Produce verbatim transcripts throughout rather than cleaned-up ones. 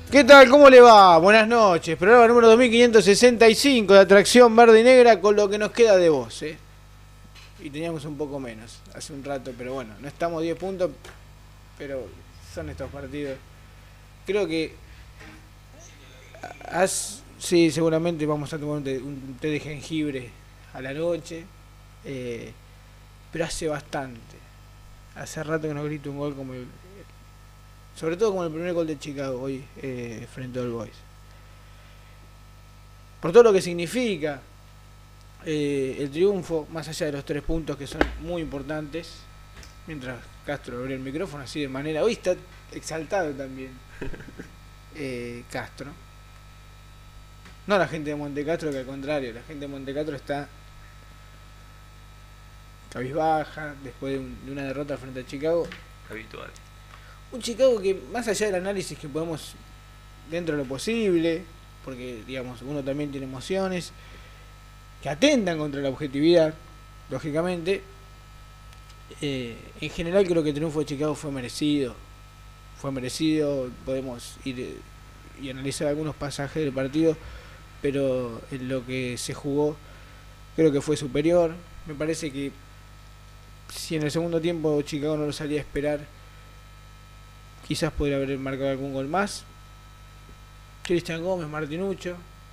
¿Qué tal? ¿Cómo le va? Buenas noches. Programa número dos mil quinientos sesenta y cinco de Atracción Verde y Negra con lo que nos queda de voz, ¿eh? Y teníamos un poco menos hace un rato, pero bueno, no estamos diez puntos, pero son estos partidos. Creo que... Has, sí, seguramente vamos a tomar un té, un té de jengibre a la noche, eh, pero hace bastante. Hace rato que no grito un gol como el... Sobre todo como el primer gol de Chicago hoy eh, frente al Boys. Por todo lo que significa eh, el triunfo, más allá de los tres puntos que son muy importantes. Mientras Castro abrió el micrófono así de manera... Hoy está exaltado también eh, Castro. No la gente de Montecastro, que al contrario, la gente de Montecastro está cabizbaja después de, un, de una derrota frente a Chicago. Habitual. Un Chicago que, más allá del análisis que podemos, dentro de lo posible, porque digamos uno también tiene emociones que atentan contra la objetividad, lógicamente, eh, en general creo que el triunfo de Chicago fue merecido. Fue merecido, podemos ir eh, y analizar algunos pasajes del partido, pero en lo que se jugó creo que fue superior. Me parece que si en el segundo tiempo Chicago no lo salía a esperar, quizás podría haber marcado algún gol más. Cristian Gómez, Martinuccio,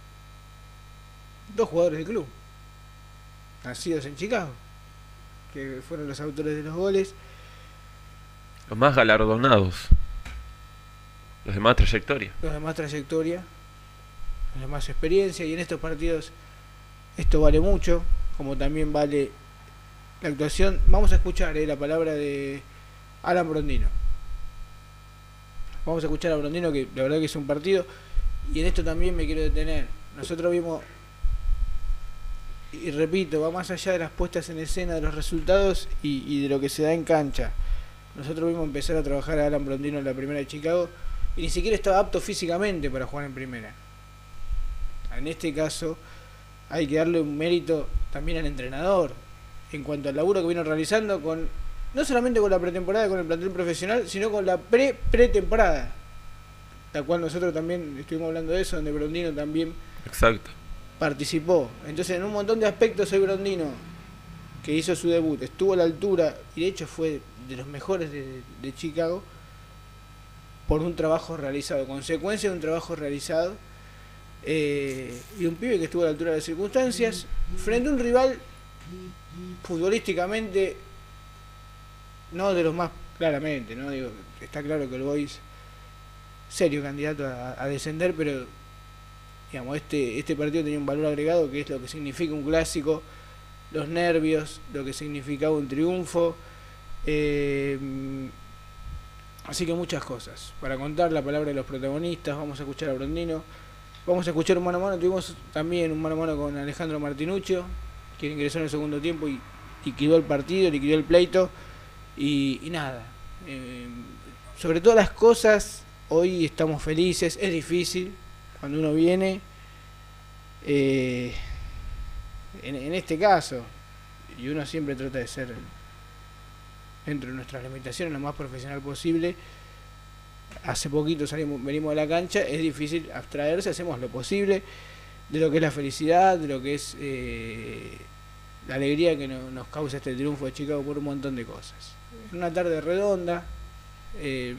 dos jugadores del club, nacidos en Chicago, que fueron los autores de los goles. Los más galardonados. Los de más trayectoria. Los de más trayectoria, los de más experiencia, y en estos partidos esto vale mucho, como también vale la actuación. Vamos a escuchar eh, la palabra de Alan Brondino. Vamos a escuchar a Brondino, que la verdad que es un partido, y en esto también me quiero detener. Nosotros vimos, y repito, va más allá de las puestas en escena, de los resultados y, y de lo que se da en cancha. Nosotros vimos empezar a trabajar a Alan Brondino en la primera de Chicago, y ni siquiera estaba apto físicamente para jugar en primera. En este caso hay que darle un mérito también al entrenador, en cuanto al laburo que vino realizando con... No solamente con la pretemporada, con el plantel profesional, sino con la pre-pretemporada, la cual nosotros también estuvimos hablando de eso, donde Brondino también Exacto. participó. Entonces, en un montón de aspectos, hoy Brondino, que hizo su debut, estuvo a la altura, y de hecho fue de los mejores de, de Chicago, por un trabajo realizado, consecuencia de un trabajo realizado, eh, y un pibe que estuvo a la altura de las circunstancias, frente a un rival futbolísticamente... No de los más claramente, ¿no? Digo, está claro que el Boys serio candidato a, a descender, pero digamos, este, este partido tenía un valor agregado, que es lo que significa un clásico, los nervios, lo que significaba un triunfo, eh, así que muchas cosas. Para contar la palabra de los protagonistas, vamos a escuchar a Brondino, vamos a escuchar un mano a mano, tuvimos también un mano a mano con Alejandro Martinuccio, quien ingresó en el segundo tiempo y liquidó el partido, liquidó el pleito. Y, y nada, eh, sobre todas las cosas, hoy estamos felices. Es difícil cuando uno viene, eh, en, en este caso, y uno siempre trata de ser, dentro de nuestras limitaciones, lo más profesional posible. Hace poquito salimos, venimos de la cancha, es difícil abstraerse, hacemos lo posible de lo que es la felicidad, de lo que es eh, la alegría que no, nos causa este triunfo de Chicago por un montón de cosas. Una tarde redonda, eh,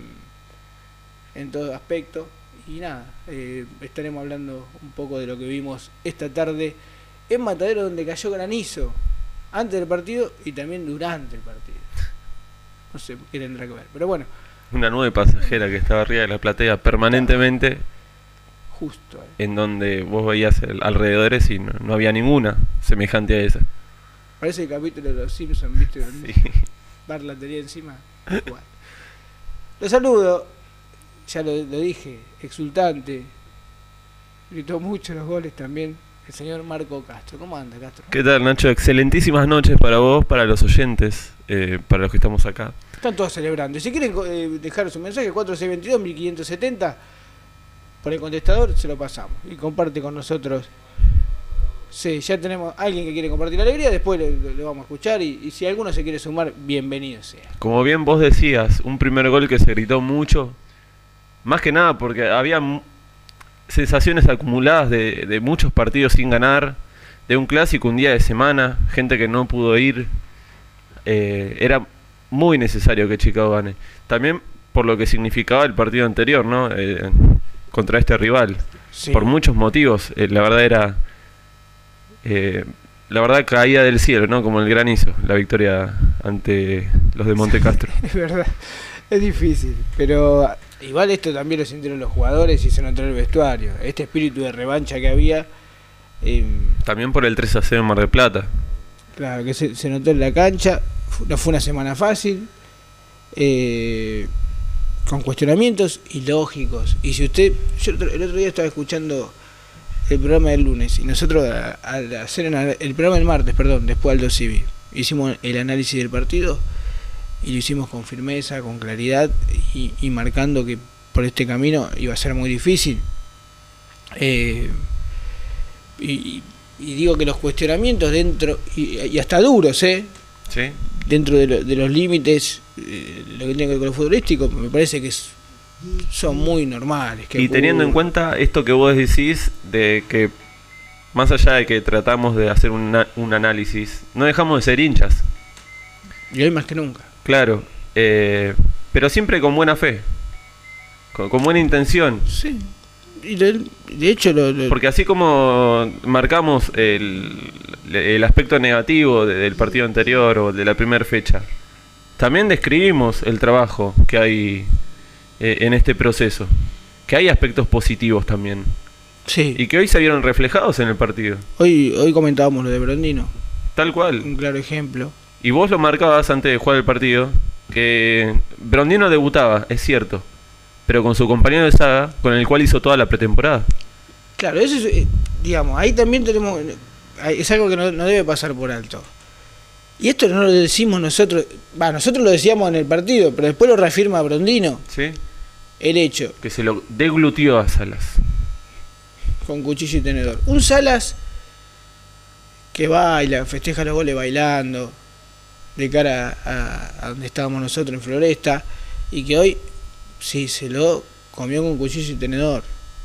en todo aspecto, y nada, eh, estaremos hablando un poco de lo que vimos esta tarde en Matadero, donde cayó granizo antes del partido y también durante el partido. No sé qué tendrá que ver, pero bueno. Una nube pasajera que estaba arriba de la platea permanentemente, justo eh. en donde vos veías el, alrededores y no, no había ninguna semejante a esa. Parece el capítulo de los Simpsons, ¿viste? Sí. Bar la tenía encima. Bueno. Lo saludo, ya lo, lo dije, exultante. Gritó mucho los goles también el señor Marco Castro. ¿Cómo anda, Castro? ¿Qué tal, Nacho? Excelentísimas noches para vos, para los oyentes, eh, para los que estamos acá. Están todos celebrando. Si quieren eh, dejar su mensaje, cuatro seis dos dos, mil quinientos setenta, por el contestador se lo pasamos. Y comparte con nosotros. Sí, ya tenemos a alguien que quiere compartir la alegría, después le, le vamos a escuchar y, y si alguno se quiere sumar, bienvenido sea. Como bien vos decías, un primer gol que se gritó mucho, Más que nada porque había mu- sensaciones acumuladas de, de muchos partidos sin ganar, de un clásico un día de semana, gente que no pudo ir. Eh, era muy necesario que Chicago gane. También por lo que significaba el partido anterior, ¿no? Eh, contra este rival. Sí. Por muchos motivos. Eh, la verdad era... eh, la verdad caía del cielo, ¿no? Como el granizo, la victoria ante los de Montecastro. Es verdad, es difícil, pero igual esto también lo sintieron los jugadores y se notó en el vestuario. Este espíritu de revancha que había, eh, También por el tres a cero en Mar del Plata. claro, que se, se notó en la cancha. Fu- No fue una semana fácil, eh, con cuestionamientos ilógicos. Y si usted, yo el otro, el otro día estaba escuchando el programa del lunes y nosotros a- al hacer una- el programa del martes, perdón, después Aldo Civi, hicimos el análisis del partido y lo hicimos con firmeza, con claridad y, y marcando que por este camino iba a ser muy difícil. Eh, y, y- y digo que los cuestionamientos dentro, y, y hasta duros, ¿eh? ¿Sí? dentro de, lo- de los límites, eh, lo que tiene que ver con lo futbolístico, me parece que es- son muy normales. Que Y teniendo en uh, cuenta esto que vos decís, de que más allá de que tratamos de hacer un, na- un análisis, no dejamos de ser hinchas, Y hoy más que nunca. claro, eh, pero siempre con buena fe, con, con buena intención, Sí. Y de, de hecho, lo, lo- porque así como marcamos el, el aspecto negativo de- del partido anterior o de la primera fecha, también describimos el trabajo que hay eh, en este proceso, que hay aspectos positivos también, sí. y que hoy se vieron reflejados en el partido. Hoy, hoy comentábamos lo de Brondino, Tal cual. un claro ejemplo. Y vos lo marcabas antes de jugar el partido, que Brondino debutaba, es cierto, pero con su compañero de saga, con el cual hizo toda la pretemporada. Claro, eso es, eh, digamos, ahí también tenemos, ahí es algo que no, no debe pasar por alto. Y esto no lo decimos nosotros, va, nosotros lo decíamos en el partido, pero después lo reafirma Brondino, ¿Sí? el hecho, Que se lo deglutió a Salas. con cuchillo y tenedor. Un Salas que baila, festeja los goles bailando, de cara a, a donde estábamos nosotros en Floresta, y que hoy sí se lo comió con cuchillo y tenedor.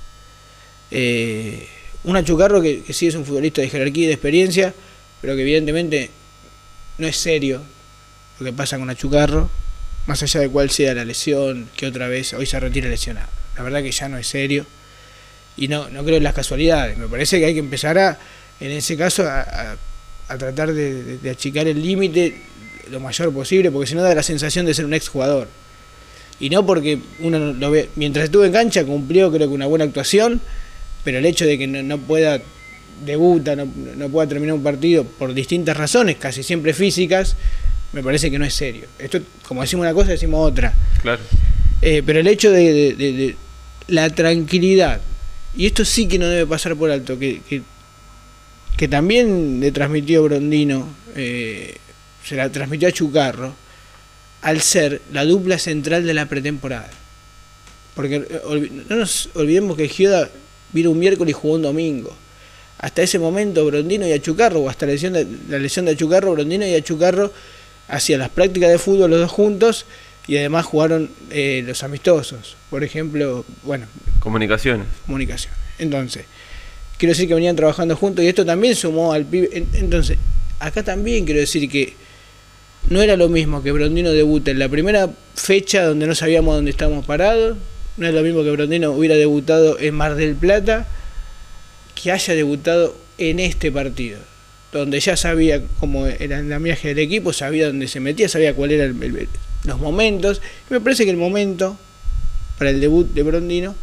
Eh, un Achucarro que, que sí es un futbolista de jerarquía y de experiencia, pero que evidentemente no es serio lo que pasa con Achucarro, más allá de cuál sea la lesión, que otra vez hoy se retira lesionado. La verdad que ya no es serio y no, no creo en las casualidades. Me parece que hay que empezar a, en ese caso, a, a, a tratar de, de, de achicar el límite lo mayor posible, porque si no da la sensación de ser un exjugador. Y no porque uno lo ve, mientras estuvo en cancha cumplió creo que una buena actuación, pero el hecho de que no, no pueda debuta, no, no pueda terminar un partido por distintas razones, casi siempre físicas, me parece que no es serio. Esto, como decimos una cosa, decimos otra. Claro. Eh, pero el hecho de, de, de, de la tranquilidad, y esto sí que no debe pasar por alto, que, que, que también le transmitió Brondino, eh, se la transmitió a Chucarro, al ser la dupla central de la pretemporada. Porque eh, no nos olvidemos que Gioda vino un miércoles y jugó un domingo. Hasta ese momento Brondino y Achucarro, o hasta la lesión de, la lesión de Achucarro, Brondino y Achucarro hacían las prácticas de fútbol los dos juntos y además jugaron eh, los amistosos. Por ejemplo, bueno, Comunicaciones. comunicación. Entonces, quiero decir que venían trabajando juntos y esto también sumó al pibe. Entonces, acá también quiero decir que no era lo mismo que Brondino debute en la primera fecha donde no sabíamos dónde estábamos parados, no es lo mismo que Brondino hubiera debutado en Mar del Plata, que haya debutado en este partido, donde ya sabía cómo era el andamiaje del equipo, sabía dónde se metía, sabía cuál eran los momentos. Y me parece que el momento para el debut de Brondino,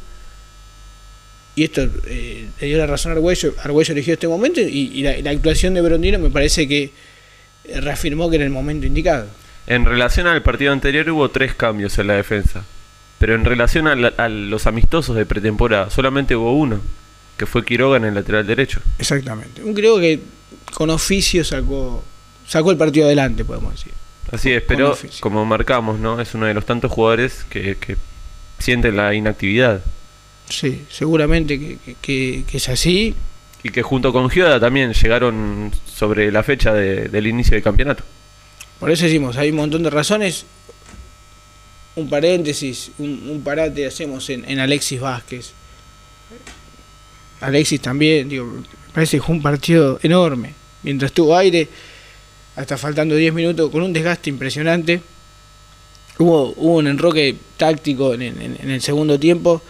y esto eh, le dio la razón a Argüello, Argüello eligió este momento, y, y la, la actuación de Brondino me parece que reafirmó que era el momento indicado. En relación al partido anterior hubo tres cambios en la defensa, pero en relación a, la, a los amistosos de pretemporada solamente hubo uno, que fue Quiroga en el lateral derecho. Exactamente. Un creo que con oficio sacó sacó el partido adelante, podemos decir. Así es, Con pero oficio. como marcamos, ¿no? Es uno de los tantos jugadores que, que sienten la inactividad. Sí, seguramente que, que, que, que es así. Y que junto con Gioda también llegaron sobre la fecha de, del inicio del campeonato. Por eso decimos, hay un montón de razones. un paréntesis, un, un parate hacemos en, en Alexis Vázquez. Alexis también, digo, me parece que fue un partido enorme. Mientras tuvo aire, hasta faltando diez minutos, con un desgaste impresionante. Hubo, hubo un enroque táctico en, en, en el segundo tiempo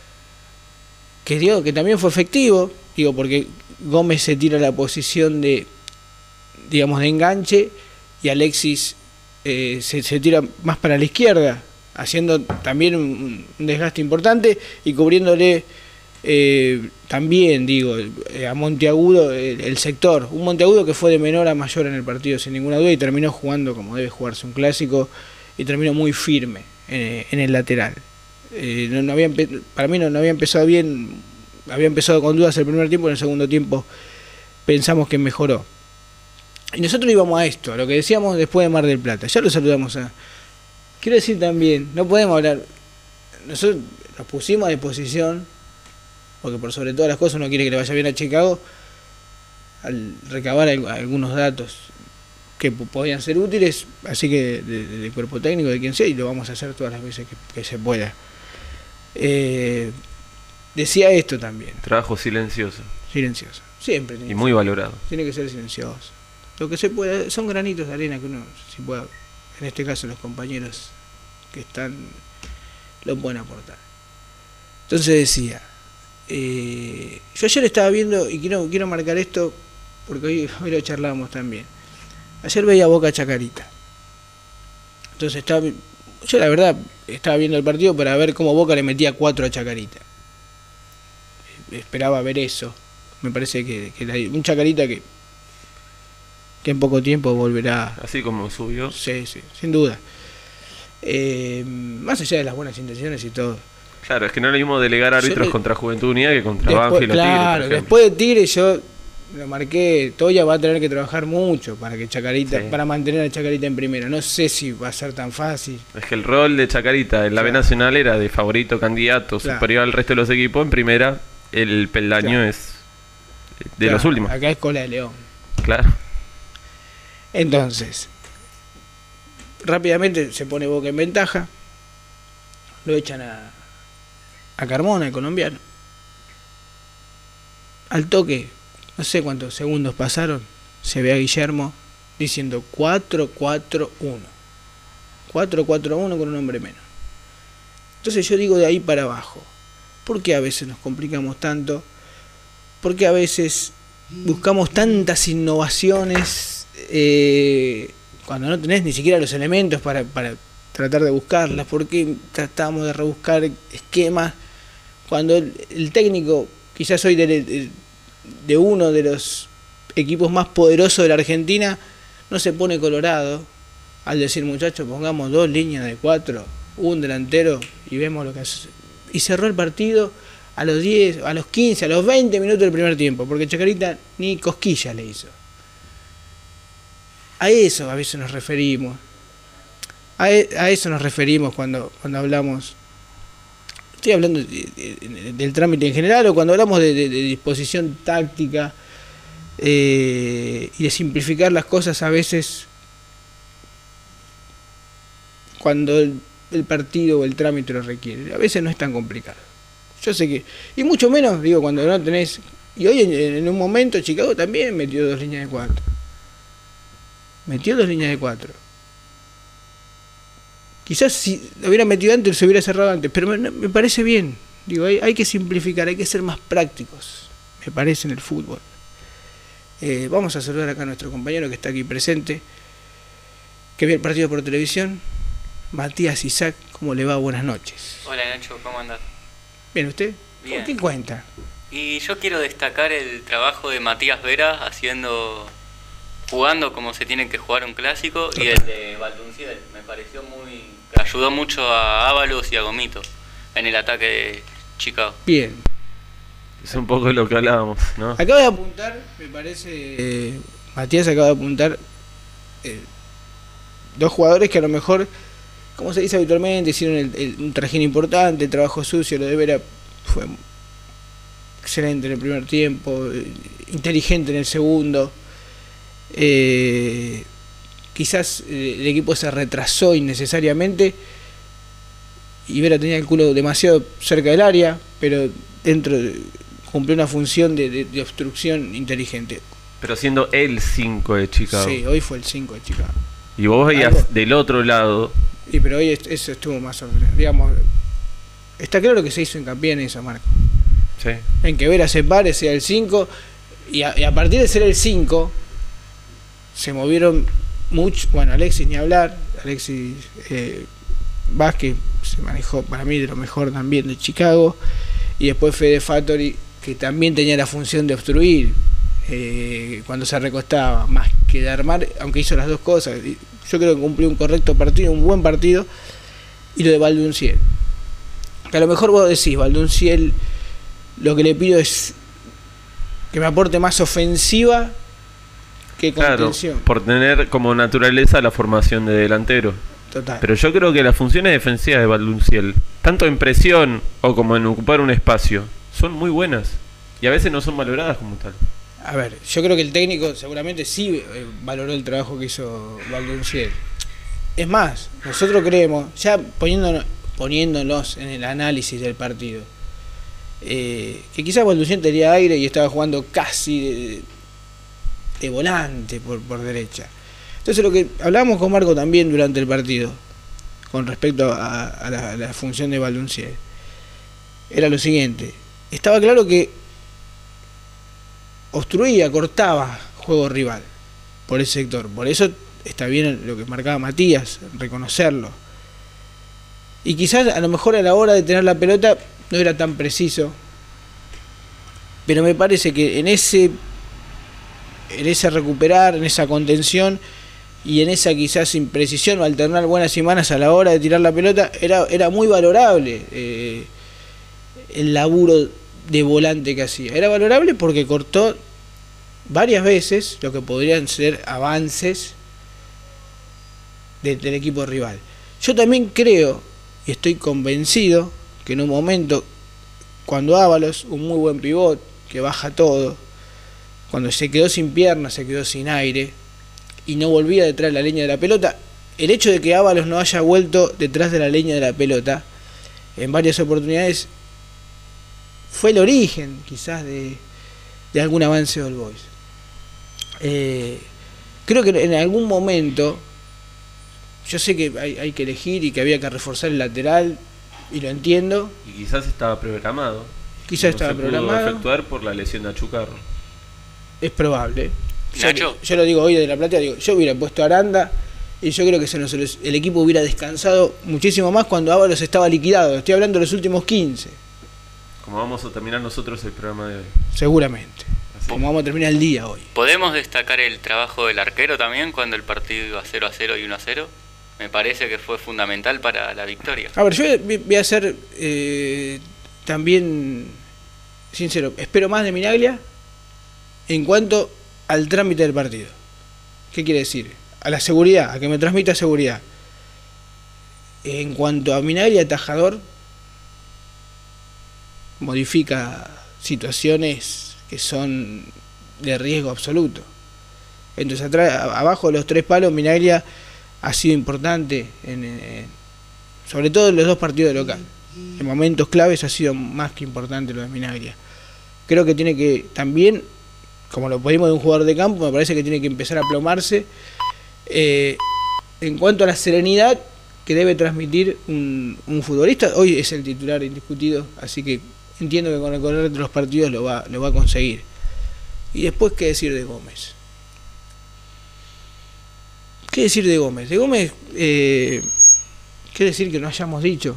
que, dio, que también fue efectivo, digo, porque Gómez se tira a la posición de, digamos, de enganche y Alexis eh, se, se tira más para la izquierda, haciendo también un, un desgaste importante y cubriéndole eh, también, digo, eh, a Monteagudo el, el sector. Un Monteagudo que fue de menor a mayor en el partido, sin ninguna duda, y terminó jugando como debe jugarse un clásico, y terminó muy firme en, en el lateral. Eh, no, no había, para mí no, no había empezado bien, había empezado con dudas el primer tiempo, en el segundo tiempo pensamos que mejoró. Y nosotros íbamos a esto, a lo que decíamos después de Mar del Plata. Ya lo saludamos a... Quiero decir también, no podemos hablar... Nosotros nos pusimos a disposición, porque por sobre todas las cosas uno quiere que le vaya bien a Chicago, al recabar algunos datos que podían ser útiles, así que del de cuerpo técnico, de quien sea, y lo vamos a hacer todas las veces que, que se pueda. Eh, decía esto también. Trabajo silencioso. Silencioso. Siempre. Y muy valorado. Tiene que ser silencioso. Lo que se puede, son granitos de arena que uno, si puede, en este caso los compañeros que están, lo pueden aportar. Entonces decía, eh, yo ayer estaba viendo, y quiero, quiero marcar esto, porque hoy, hoy lo charlábamos también. Ayer veía Boca Chacarita. Entonces estaba, yo la verdad estaba viendo el partido para ver cómo Boca le metía cuatro a Chacarita. Esperaba ver eso. Me parece que, que la, un Chacarita que, que en poco tiempo volverá. Así como subió. Sí, sí, sin duda. Eh, más allá de las buenas intenciones y todo. Claro, es que no le dimos delegar árbitros le, contra Juventud Unida que contra después, Banfield o Tigre. Claro, después de Tigre yo lo marqué, Toya va a tener que trabajar mucho para que Chacarita, sí. para mantener a Chacarita en primera. No sé si va a ser tan fácil. Es que el rol de Chacarita en la claro. B Nacional era de favorito candidato claro. superior al resto de los equipos. En primera, el peldaño claro. es de claro. los últimos. Acá es cola de león. Claro. Entonces, rápidamente se pone Boca en ventaja. Lo echan a, a Carmona, el colombiano. Al toque, no sé cuántos segundos pasaron, se ve a Guillermo diciendo cuatro cuatro uno. cuatro cuatro uno con un hombre menos. Entonces yo digo de ahí para abajo. ¿Por qué a veces nos complicamos tanto? ¿Por qué a veces buscamos tantas innovaciones eh, cuando no tenés ni siquiera los elementos para, para tratar de buscarlas? ¿Por qué tratamos de rebuscar esquemas cuando el, el técnico, quizás hoy de, de, de uno de los equipos más poderosos de la Argentina, no se pone colorado al decir, muchachos, pongamos dos líneas de cuatro, un delantero y vemos lo que hace? Y cerró el partido a los diez, a los quince, a los veinte minutos del primer tiempo, porque Chacarita ni cosquillas le hizo. A eso a veces nos referimos. A, e, a eso nos referimos cuando, cuando hablamos. Estoy hablando de, de, de, del trámite en general, o cuando hablamos de, de, de disposición táctica eh, y de simplificar las cosas a veces cuando el, el partido o el trámite lo requiere. A veces no es tan complicado. Yo sé que, y mucho menos, digo, cuando no tenés, y hoy en, en un momento Chicago también metió dos líneas de cuatro. Metió dos líneas de cuatro. Quizás si lo hubiera metido antes, se hubiera cerrado antes, pero me, me parece bien. Digo, hay, hay que simplificar, hay que ser más prácticos, me parece, en el fútbol. Eh, vamos a saludar acá a nuestro compañero que está aquí presente, que ve el partido por televisión, Matías Isaac. ¿Cómo le va? Buenas noches. Hola Nacho, ¿cómo andás? Bien, ¿usted? Bien. ¿Qué cuenta? Y yo quiero destacar el trabajo de Matías Vera haciendo, jugando como se tiene que jugar un clásico, y el de Valdunciel me pareció muy, ayudó mucho a Ábalos y a Gomito en el ataque de Chicago. Bien. Es un poco de lo que hablábamos, ¿no? Acaba de apuntar, me parece, eh, Matías acaba de apuntar eh, dos jugadores que a lo mejor, como se dice habitualmente, hicieron el, el, un trajín importante, el trabajo sucio. Lo de Vera fue excelente en el primer tiempo, inteligente en el segundo. Eh, quizás el equipo se retrasó innecesariamente y Vera tenía el culo demasiado cerca del área, pero dentro de, cumplió una función de, de, de obstrucción inteligente. Pero siendo el cinco de Chicago. Sí, hoy fue el cinco de Chicago. Y vos veías Algo, del otro lado. Y pero hoy est eso estuvo más sorprendente. Digamos, está claro que se hizo hincapié en eso, Marco. Sí. En que Vera se pare, sea el cinco, y a, y a partir de ser el cinco, se movieron mucho. Bueno, Alexis ni hablar. Alexis eh, Vázquez se manejó para mí de lo mejor también de Chicago. Y después Fede Fattori, que también tenía la función de obstruir eh, cuando se recostaba, más que de armar, aunque hizo las dos cosas. Yo creo que cumplió un correcto partido, un buen partido. Y lo de Valdunciel, que a lo mejor vos decís, Valdunciel, lo que le pido es que me aporte más ofensiva que contención. Claro, por tener como naturaleza la formación de delantero. Total. Pero yo creo que las funciones defensivas de Valdunciel, tanto en presión o como en ocupar un espacio, son muy buenas. Y a veces no son valoradas como tal. A ver, yo creo que el técnico seguramente sí eh, valoró el trabajo que hizo Valdunciel. Es más, nosotros creemos, ya poniéndonos, poniéndonos en el análisis del partido, eh, que quizás Valdunciel tenía aire y estaba jugando casi de, de volante por, por derecha. Entonces lo que hablábamos con Marco también durante el partido, con respecto a, a, la, a la función de Valdunciel, era lo siguiente. Estaba claro que obstruía, cortaba juego rival por ese sector. Por eso está bien lo que marcaba Matías, reconocerlo. Y quizás a lo mejor a la hora de tener la pelota no era tan preciso, pero me parece que en ese en ese recuperar, en esa contención y en esa quizás imprecisión o alternar buenas y malas a la hora de tirar la pelota, era, era muy valorable eh, el laburo de volante que hacía. Era valorable porque cortó varias veces lo que podrían ser avances de, del equipo rival. Yo también creo y estoy convencido que en un momento, cuando Ábalos, un muy buen pivot que baja todo, cuando se quedó sin piernas, se quedó sin aire y no volvía detrás de la línea de la pelota, el hecho de que Ábalos no haya vuelto detrás de la línea de la pelota en varias oportunidades fue el origen quizás de, de algún avance de All Boys. Eh, creo que en algún momento, yo sé que hay, hay que elegir y que había que reforzar el lateral, y lo entiendo. Y quizás estaba programado. Quizás no estaba se pudo programado. efectuar por la lesión de Achucarro. Es probable. Nacho. Yo, yo lo digo hoy de La Plata, digo, yo hubiera puesto a Aranda y yo creo que se nos, el equipo hubiera descansado muchísimo más cuando Ábalos estaba liquidado. Estoy hablando de los últimos quince. Como vamos a terminar nosotros el programa de hoy. Seguramente. Así. Como vamos a terminar el día hoy. ¿Podemos destacar el trabajo del arquero también cuando el partido iba cero a cero y uno a cero? Me parece que fue fundamental para la victoria. A ver, yo voy a ser eh, también sincero. Espero más de Minaglia en cuanto al trámite del partido. ¿Qué quiere decir? A la seguridad, a que me transmita seguridad. En cuanto a Minaglia, atajador, modifica situaciones que son de riesgo absoluto. Entonces, atrás, abajo de los tres palos, Minaglia ha sido importante, en, en, sobre todo en los dos partidos de local. En momentos claves ha sido más que importante lo de Minaglia. Creo que tiene que también, como lo pedimos de un jugador de campo, me parece que tiene que empezar a plomarse eh, en cuanto a la serenidad que debe transmitir un, un futbolista. Hoy es el titular indiscutido, así que entiendo que con el correr de los partidos lo va, lo va a conseguir. Y después, ¿qué decir de Gómez? ¿Qué decir de Gómez? De Gómez, eh, ¿qué decir que no hayamos dicho?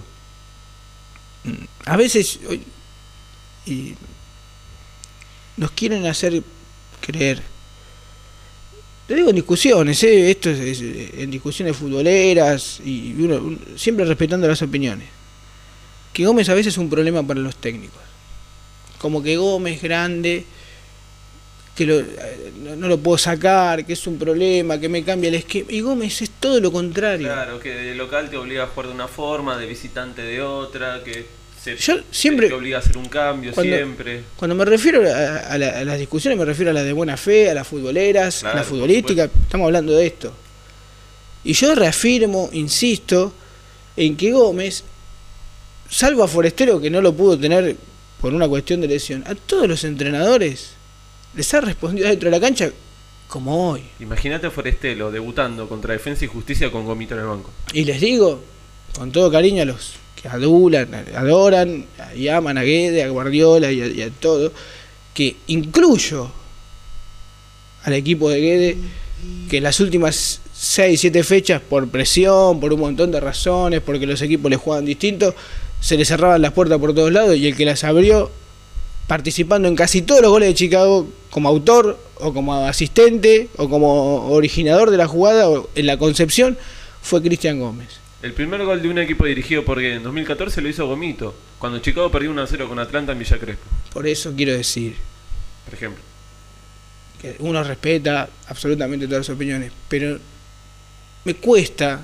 A veces y nos quieren hacer creer, lo digo en discusiones, ¿eh? Esto es, es en discusiones futboleras y uno, uno, siempre respetando las opiniones, que Gómez a veces es un problema para los técnicos, como que Gómez grande, que lo, no, no lo puedo sacar, que es un problema, que me cambia el esquema. Y Gómez es todo lo contrario. Claro, que de local te obliga a jugar de una forma, de visitante de otra, que se, Yo siempre, te obliga a hacer un cambio cuando, siempre. Cuando me refiero a, a, la, a las discusiones, me refiero a las de buena fe, a las futboleras, claro, a la futbolística, estamos hablando de esto. Y yo reafirmo, insisto, en que Gómez salvo a Forestero, que no lo pudo tener por una cuestión de lesión, a todos los entrenadores les ha respondido dentro de la cancha como hoy. Imagínate a Forestero debutando contra Defensa y Justicia con Gomito en el banco. Y les digo, con todo cariño a los que adulan, adoran y aman a Guede, a Guardiola y a, y a todo, que incluyo al equipo de Guede, que en las últimas seis, siete fechas, por presión, por un montón de razones, porque los equipos les jugaban distinto, se les cerraban las puertas por todos lados, y el que las abrió, participando en casi todos los goles de Chicago, como autor, o como asistente, o como originador de la jugada, o en la concepción, fue Cristian Gómez. El primer gol de un equipo dirigido por Guede en dos mil catorce lo hizo Gomito, cuando Chicago perdió uno a cero con Atlanta en Villa Crespo. Por eso quiero decir, por ejemplo, que uno respeta absolutamente todas las opiniones, pero me cuesta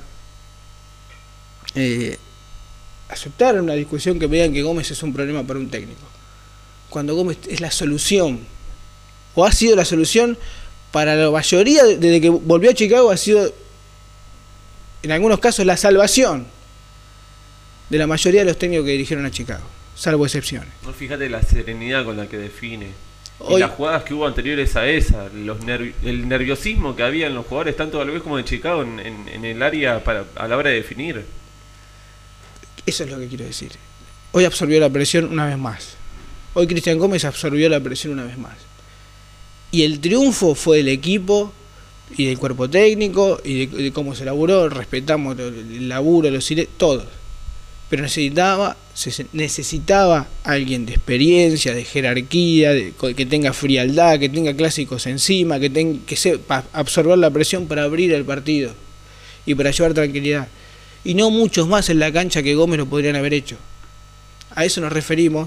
eh, aceptar una discusión que me digan que Gómez es un problema para un técnico, cuando Gómez es la solución, o ha sido la solución para la mayoría, desde que volvió a Chicago, ha sido en algunos casos la salvación de la mayoría de los técnicos que dirigieron a Chicago, salvo excepciones. No, fíjate la serenidad con la que define. Hoy, y las jugadas que hubo anteriores a esa, los nervi el nerviosismo que había en los jugadores, tanto de Alves como de Chicago, en, en, en el área para, a la hora de definir. Eso es lo que quiero decir. Hoy absorbió la presión una vez más. Hoy Cristian Gómez absorbió la presión una vez más. Y el triunfo fue del equipo y del cuerpo técnico y de, de cómo se laburó. Respetamos el laburo, los silencios, todo. Pero necesitaba, se necesitaba alguien de experiencia, de jerarquía, de, que tenga frialdad, que tenga clásicos encima, que, tenga, que sepa absorber la presión para abrir el partido y para llevar tranquilidad. Y no muchos más en la cancha que Gómez lo podrían haber hecho. A eso nos referimos.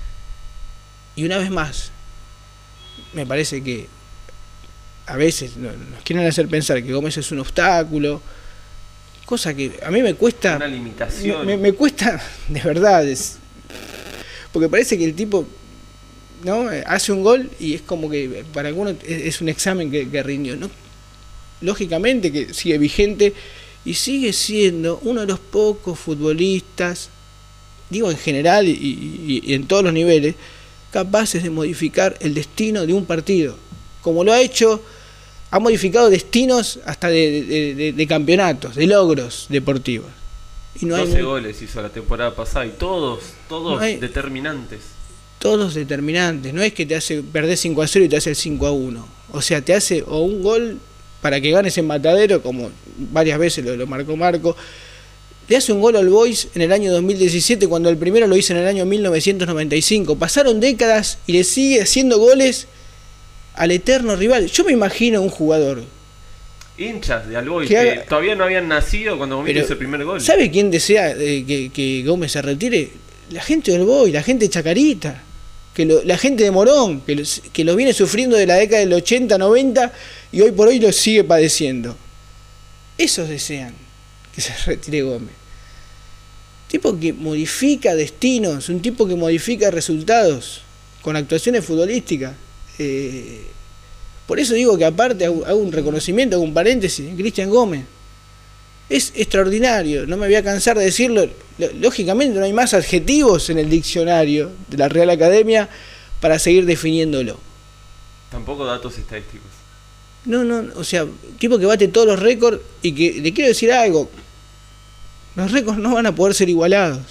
Y una vez más, me parece que a veces nos quieren hacer pensar que Gómez es un obstáculo, cosa que a mí me cuesta. Una limitación. Me, me cuesta, de verdad, es, porque parece que el tipo, ¿no?, hace un gol y es como que para algunos es, es un examen que, que rindió, ¿no? Lógicamente que sigue vigente y sigue siendo uno de los pocos futbolistas, digo en general y, y, y en todos los niveles, capaces de modificar el destino de un partido, como lo ha hecho. Ha modificado destinos hasta de, de, de, de campeonatos, de logros deportivos. Y no doce hay, goles hizo la temporada pasada y todos, todos no hay, determinantes. Todos determinantes. No es que te hace perder cinco a cero y te hace el cinco a uno. O sea, te hace o un gol para que ganes en Matadero, como varias veces lo, lo marcó Marco. Le hace un gol al Boys en el año dos mil diecisiete, cuando el primero lo hizo en el año mil novecientos noventa y cinco. Pasaron décadas y le sigue haciendo goles al eterno rival. Yo me imagino un jugador, hinchas de Albois que, que todavía no habían nacido cuando Gómez hizo el primer gol. ¿Sabe quién desea eh, que, que Gómez se retire? La gente del Albois, la gente de Chacarita, que lo, la gente de Morón, que lo, que lo viene sufriendo de la década del ochenta, noventa y hoy por hoy lo sigue padeciendo. Esos desean que se retire Gómez. Tipo que modifica destinos, un tipo que modifica resultados con actuaciones futbolísticas. Eh, por eso digo que aparte hago, hago un reconocimiento, hago un paréntesis en Cristian Gómez. Es extraordinario, no me voy a cansar de decirlo. Lógicamente no hay más adjetivos en el diccionario de la Real Academia para seguir definiéndolo. Tampoco datos estadísticos. No, no, o sea, tipo que bate todos los récords y que le quiero decir algo. Los récords no van a poder ser igualados.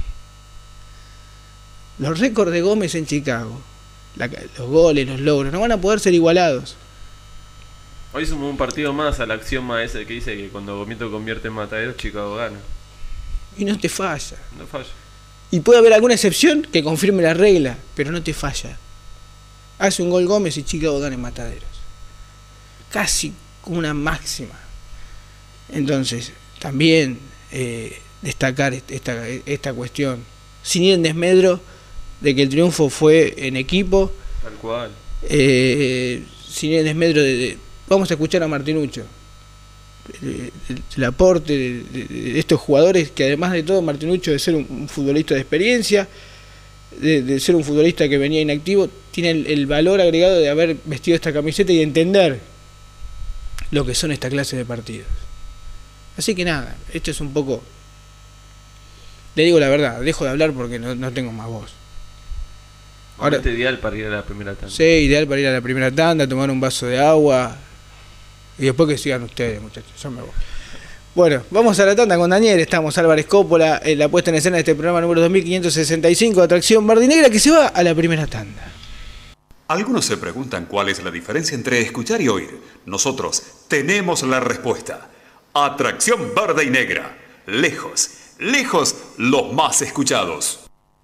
Los récords de Gómez en Chicago, La, los goles, los logros, no van a poder ser igualados. Hoy sumó un partido más a la axioma ese que dice que cuando Gomito convierte en Matadero, Chicago gana. Y no te falla. No falla. Y puede haber alguna excepción que confirme la regla, pero no te falla. Hace un gol Gómez y Chicago gana en Mataderos. Casi como una máxima. Entonces, también eh, destacar esta, esta cuestión, sin ir en desmedro de que el triunfo fue en equipo. Tal cual. Eh, sin ir en desmedro de, de... Vamos a escuchar a Martinuccio. El, el, el aporte de, de, de estos jugadores, que además de todo Martinuccio, de ser un, un futbolista de experiencia, de, de ser un futbolista que venía inactivo, tiene el, el valor agregado de haber vestido esta camiseta y entender lo que son esta clase de partidos. Así que nada, esto es un poco Le digo la verdad, dejo de hablar porque no, no tengo más voz. Ahora es ideal para ir a la primera tanda. Sí, ideal para ir a la primera tanda, tomar un vaso de agua y después que sigan ustedes, muchachos. Yo me voy. Bueno, vamos a la tanda con Daniel. Estamos Álvarez Coppola, en la puesta en escena de este programa número dos mil quinientos sesenta y cinco, Atracción Bardinegra, que se va a la primera tanda. Algunos se preguntan cuál es la diferencia entre escuchar y oír. Nosotros tenemos la respuesta. Atracción Verde y Negra. Lejos, lejos los más escuchados.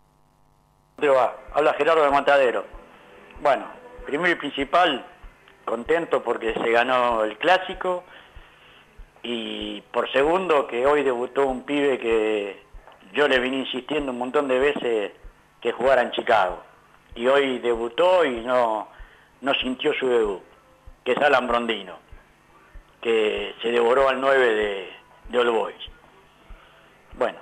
Habla Gerardo de Matadero. Bueno, primero y principal, contento porque se ganó el clásico. Y por segundo, que hoy debutó un pibe que yo le vine insistiendo un montón de veces que jugara en Chicago. Y hoy debutó y no, no sintió su debut, que es Alan Brondino, que se devoró al nueve de, de All Boys. Bueno,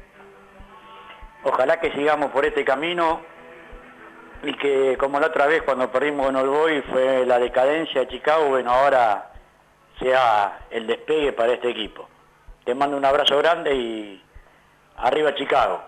ojalá que sigamos por este camino y que, como la otra vez cuando perdimos en All Boys fue la decadencia de Chicago, bueno, ahora sea el despegue para este equipo. Te mando un abrazo grande y arriba Chicago.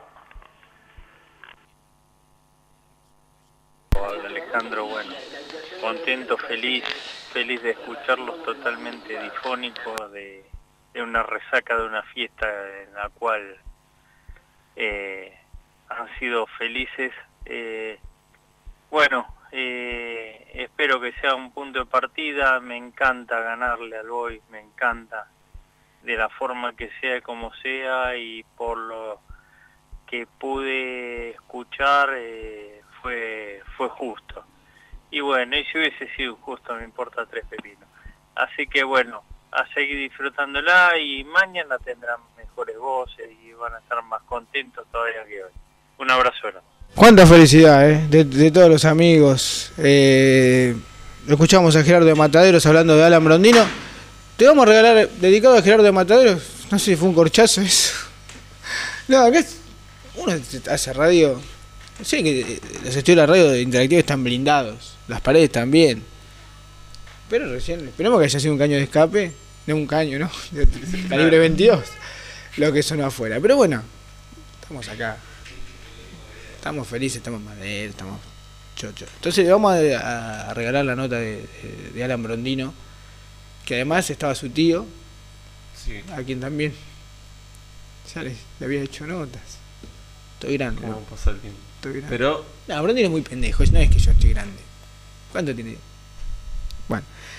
Hola Alejandro, bueno, contento, feliz, feliz de escucharlos, totalmente difónicos, de, de una resaca de una fiesta en la cual eh, han sido felices. Eh, bueno, eh, espero que sea un punto de partida, me encanta ganarle al Boys, me encanta, de la forma que sea, como sea, y por lo que pude escuchar eh, fue, fue justo. Y bueno, y si hubiese sido justo, me importa tres pepinos. Así que bueno, a seguir disfrutándola y mañana tendrán mejores voces y van a estar más contentos todavía que hoy. Un abrazo grande. Cuánta felicidad, ¿eh? de, de todos los amigos. Eh, escuchamos a Gerardo de Mataderos hablando de Alan Brondino. Te vamos a regalar, dedicado a Gerardo de Mataderos, no sé si fue un corchazo eso. No, acá es, uno hace radio. Sí, que los estudios de la radio interactiva están blindados, las paredes también. Pero recién, esperemos que haya sido un caño de escape, no un caño, ¿no? De calibre veintidós, lo que sonó afuera. Pero bueno, estamos acá. Estamos felices, estamos madera, estamos chochos. Entonces vamos a, a regalar la nota de, de, de Alan Brondino, que además estaba su tío, sí, a quien también ya le, le había hecho notas. Estoy grande, ¿cómo ¿no? pasa el tiempo? Estoy grande. Pero no, Brondino es muy pendejo, no es que yo estoy grande. ¿Cuánto tiene? Bueno.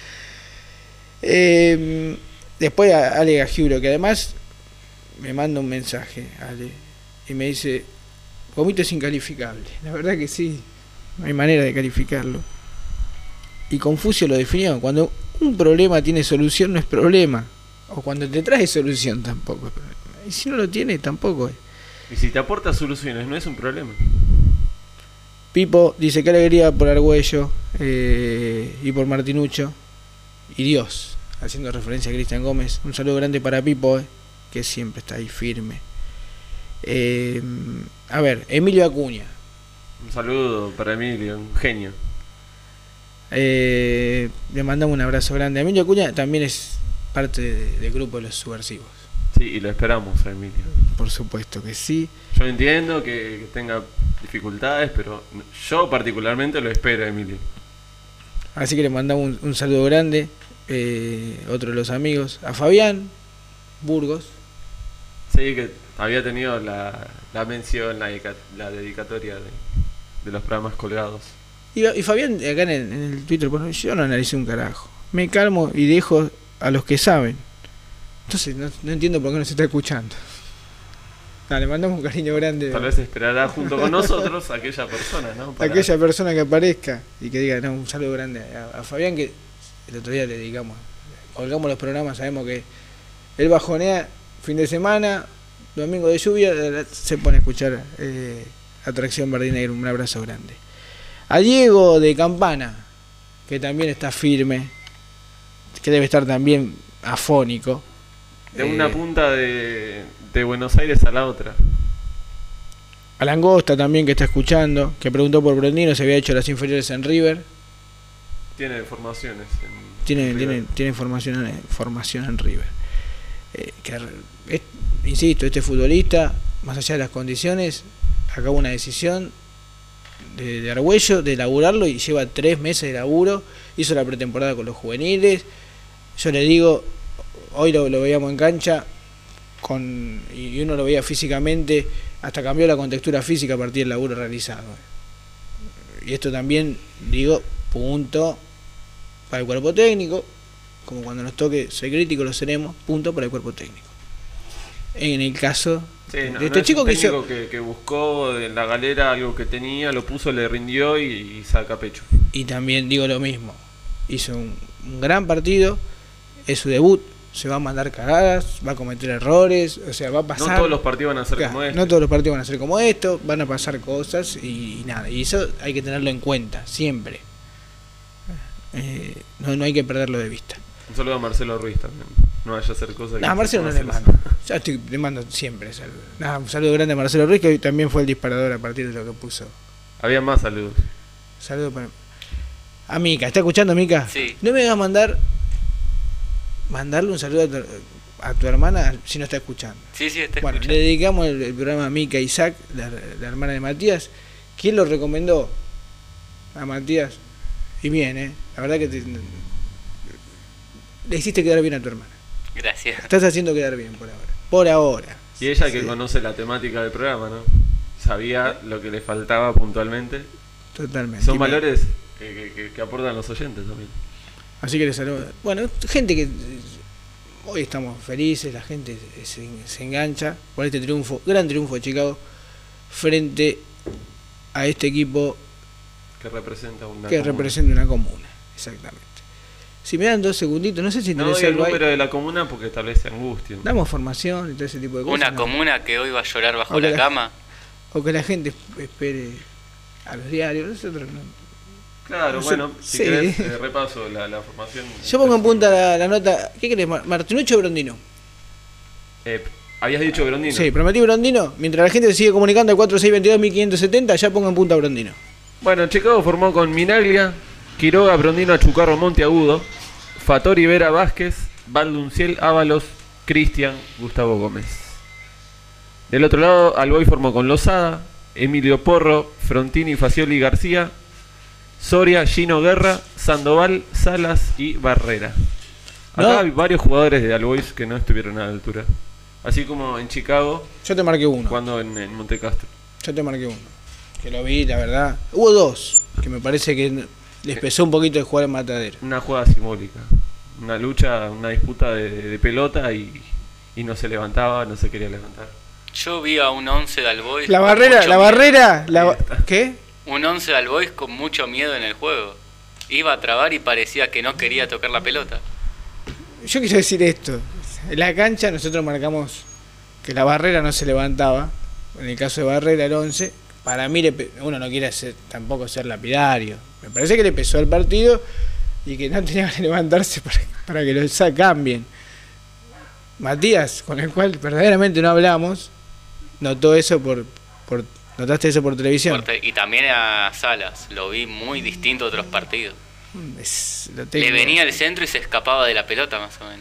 Eh, después a Ale Gajiuro, que además me manda un mensaje, Ale, y me dice: Gomito es incalificable. La verdad que sí, no hay manera de calificarlo. Y Confucio lo definió: cuando un problema tiene solución no es problema, o cuando te trae solución tampoco es problema. Y si no lo tiene tampoco es. Y si te aporta soluciones no es un problema. Pipo dice: qué alegría por Argüello eh, y por Martinucho y Dios, haciendo referencia a Cristian Gómez. Un saludo grande para Pipo, eh, que siempre está ahí firme. Eh, a ver, Emilio Acuña. Un saludo para Emilio, un genio. Eh, le mandamos un abrazo grande. Emilio Acuña también es parte de, del grupo de los subversivos. Sí, y lo esperamos a Emilio. Por supuesto que sí. Yo entiendo que, que tenga dificultades, pero yo particularmente lo espero a Emilio. Así que le mandamos un, un saludo grande. Eh, otro de los amigos, a Fabián Burgos. Sí, que había tenido la, la mención, la, la dedicatoria de, de los programas colgados. Y, y Fabián, acá en el, en el Twitter, bueno, yo no analicé un carajo. Me calmo y dejo a los que saben. Entonces no, no entiendo por qué no se está escuchando. Nah, le mandamos un cariño grande. Tal vez esperará junto con nosotros a aquella persona, ¿no? Para... aquella persona que aparezca y que diga, no, un saludo grande a, a Fabián, que el otro día le dedicamos, colgamos los programas, sabemos que él bajonea fin de semana, domingo de lluvia, se pone a escuchar eh, Atracción Bardinegra. Un abrazo grande. A Diego de Campana, que también está firme, que debe estar también afónico. De una eh, punta de, de Buenos Aires a la otra. A Langosta también, que está escuchando, que preguntó por Brondino, se había hecho las inferiores en River. Tiene formaciones en Tiene, River. tiene, tiene formación, en, formación en River. Eh, que, es, insisto, este futbolista más allá de las condiciones, acaba una decisión de, de Argüello de laburarlo y lleva tres meses de laburo, hizo la pretemporada con los juveniles. Yo le digo, hoy lo, lo veíamos en cancha con, y uno lo veía físicamente, hasta cambió la contextura física a partir del laburo realizado. Y esto también, digo, punto para el cuerpo técnico, como cuando nos toque ser críticos lo seremos, punto para el cuerpo técnico. En el caso sí, no, de este no es chico un que técnico hizo, que, que buscó en la galera algo que tenía, lo puso, le rindió y, y saca pecho. y también digo lo mismo, hizo un, un gran partido, es su debut, se va a mandar cagadas, va a cometer errores, o sea, va a pasar. No todos los partidos van a ser Claro, como este. no todos los partidos van a ser como esto, van a pasar cosas y, y nada, y eso hay que tenerlo en cuenta, siempre. Eh, no, no hay que perderlo de vista. Un saludo a Marcelo Ruiz también. No vaya a hacer cosas que No, a Marcelo no le mando. Ya estoy, le mando siempre saludos. Nada, un saludo grande a Marcelo Ruiz, que hoy también fue el disparador a partir de lo que puso. Había más saludos. Saludos para. A Mica, ¿está escuchando, Mica? Sí. No me vas a mandar. Mandarle un saludo a tu, a tu hermana si no está escuchando. Sí, sí, está Bueno, escuchando. le dedicamos el, el programa a Mica Isaac, la, la hermana de Matías. ¿Quién lo recomendó? A Matías. Y bien, ¿eh? La verdad que te, le hiciste quedar bien a tu hermana. Gracias. Estás haciendo quedar bien por ahora. Por ahora. Y ella que Sí. conoce la temática del programa, ¿no? Sabía lo que le faltaba puntualmente. Totalmente. Son Y me- valores que, que- que- que aportan los oyentes también. Así que les saludo. Bueno, gente que eh, hoy estamos felices, la gente se, se engancha por este triunfo, gran triunfo de Chicago frente a este equipo Que representa una que comuna. representa una comuna. Exactamente. Si me dan dos segunditos, no sé si No interesa doy el algo ahí. número de la comuna porque establece angustia. Damos formación y todo ese tipo de cosas. Una ¿no? comuna que hoy va a llorar bajo Ok. la cama. O que la gente espere a los diarios. Nosotros no. Claro, No sé, bueno, si sí. querés, eh, repaso la, la formación. Yo pongo en punta la, la nota. ¿Qué querés, Mar- Martinucci o Brondino? Eh, Habías dicho Grondino. Sí, prometí Brondino. Mientras la gente se sigue comunicando al cuatro seis dos dos, mil quinientos setenta, ya pongo en punta a Brondino. Bueno, Chicago formó con Minaglia, Quiroga, Brondino, Achucarro, Monteagudo, Fatori, Vera, Vázquez, Valdunciel, Ábalos, Cristian, Gustavo Gómez. Del otro lado, Alboy formó con Lozada, Emilio Porro, Frontini, Facioli, García, Soria, Gino Guerra, Sandoval, Salas y Barrera. Acá No. hay varios jugadores de Alboys que no estuvieron a la altura. Así como en Chicago, Yo te marqué uno. cuando en, en Montecastro. Yo te marqué uno. Que lo vi, la verdad. Hubo dos. Que me parece que les pesó un poquito de jugar en Matadero. Una jugada simbólica. Una lucha, una disputa de, de pelota y, y no se levantaba, no se quería levantar. Yo vi a un once de Albois. La con barrera, mucho la miedo. barrera. La Ahí ba- está. ¿Qué? Un once de Albois con mucho miedo en el juego. Iba a trabar y parecía que no quería tocar la pelota. Yo quiero decir esto. En la cancha nosotros marcamos que la barrera no se levantaba. En el caso de Barrera, el once. Para mí, le pe- uno no quiere ser, tampoco ser lapidario. Me parece que le pesó el partido y que no tenía que levantarse para, para que los sa- cambien. Matías, con el cual verdaderamente no hablamos, notó eso por, por notaste eso por televisión. Fuerte. Y también a Salas. Lo vi muy distinto a otros partidos. Es- lo Le tengo. venía al centro y se escapaba de la pelota más o menos.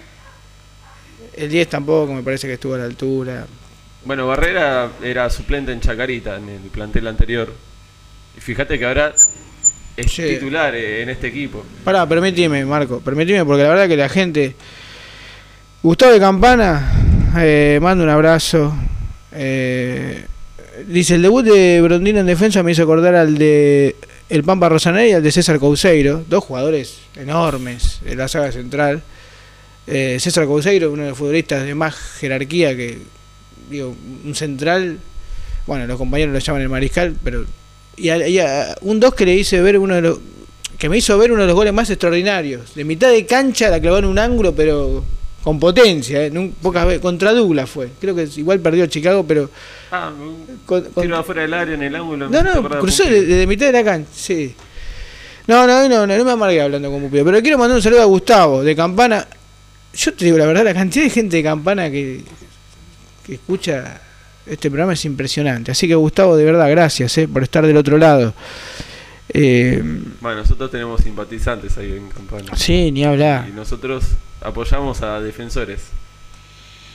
El diez tampoco me parece que estuvo a la altura. Bueno, Barrera era suplente en Chacarita en el plantel anterior. Y fíjate que ahora es Sí. titular eh, en este equipo. Pará, permíteme, Marco, permíteme porque la verdad que la gente... Gustavo de Campana, eh, manda un abrazo. Eh, dice, el debut de Brondino en defensa me hizo acordar al de el Pampa Rosaneri y al de César Couseiro, dos jugadores enormes de la saga central. Eh, César Couseiro, uno de los futbolistas de más jerarquía que, digo, un central, bueno, los compañeros lo llaman el mariscal, pero... Y, a- y a- un dos que le hice ver uno de los... que me hizo ver uno de los goles más extraordinarios. De mitad de cancha la clavó en un ángulo, pero con potencia, ¿eh? Nun- pocas veces. Contra Douglas fue. Creo que igual perdió Chicago, pero... Ah, un con- con- tiro afuera del área en el ángulo. no, me hizo no, acordar cruzó a de, Pupi. de mitad de la cancha, sí. No, no, no, no, no me amargué hablando con Pupi. Pero quiero mandar un saludo a Gustavo, de Campana. Yo te digo la verdad, la cantidad de gente de Campana que, que escucha este programa es impresionante. Así que Gustavo, de verdad, gracias eh, por estar del otro lado. Eh, Bueno, nosotros tenemos simpatizantes ahí en Campana. sí, ni hablar. Y nosotros apoyamos a defensores.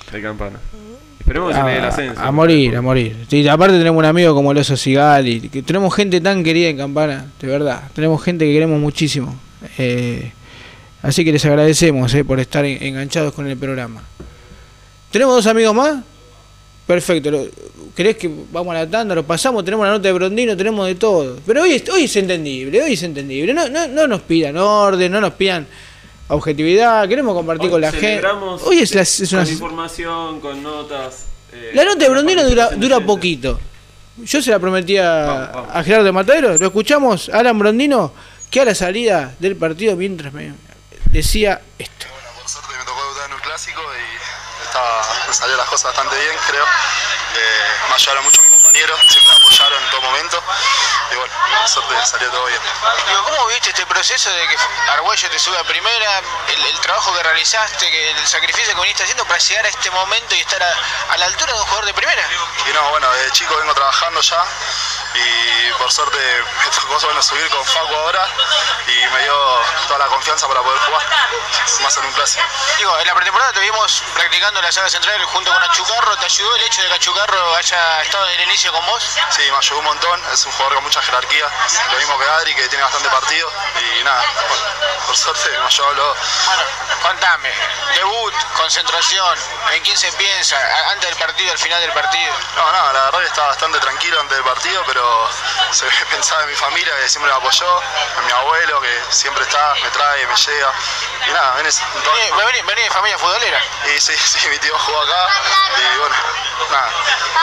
de Campana. Esperemos que se le dé el ascenso. A, a morir, a morir. Sí, aparte tenemos un amigo como el Oso Sigali, que tenemos gente tan querida en Campana, de verdad. Tenemos gente que queremos muchísimo. Eh, así que les agradecemos eh, por estar en, enganchados con el programa. ¿Tenemos dos amigos más? Perfecto. ¿Querés que vamos a la tanda? Lo pasamos, tenemos la nota de Brondino, tenemos de todo. Pero hoy es, hoy es entendible, hoy es entendible. No, no, no nos pidan orden, no nos pidan objetividad, queremos compartir hoy con la gente. Hoy es, la, es una con información, con notas. Eh, la nota de Brondino dura, dura poquito. Yo se la prometí a, vamos, vamos. a Gerardo Matadero. Lo escuchamos, Alan Brondino, que a la salida del partido, mientras me decía esto. Bueno, por suerte me tocó debutar en un clásico y estaba, me salió las cosas bastante bien, creo. Eh, me ayudaron mucho mis compañeros, siempre me apoyaron en todo momento. Y bueno, por suerte salió todo bien. Digo, ¿cómo viste este proceso de que Argüello te sube a primera, el, el trabajo que realizaste, que el sacrificio que viniste haciendo para llegar a este momento y estar a, a la altura de un jugador de primera? Y no, bueno, desde chico vengo trabajando ya y por suerte me tocó bueno, subir con Facu ahora y me dio toda la confianza para poder jugar, más en un clásico. Digo, en la pretemporada te vimos practicando la saga central junto con Achucarro. ¿Te ayudó el hecho de que Achucarro haya estado desde el inicio con vos? Sí, me ayudó un montón, es un jugador con mucha jerarquía, lo mismo que Adri, que tiene bastante partido y nada, bueno, por suerte me ayudó los... Bueno, contame, debut, concentración, ¿en quién se piensa? ¿Antes del partido, al final del partido? No, no, la verdad que estaba bastante tranquilo antes del partido, pero se pensaba en mi familia que siempre me apoyó, en mi abuelo que siempre está, me trae, me llega y nada, venís... ¿Venís vení de familia futbolera? Y sí, sí, mi tío jugó acá y bueno, nada.